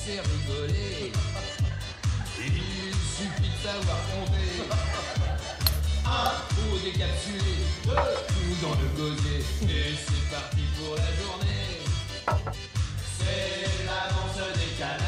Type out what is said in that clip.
sait rigoler. Il suffit de savoir compter. Un pour décapsuler, tout dans le gosier. Et c'est parti pour la journée. C'est la danse des canards.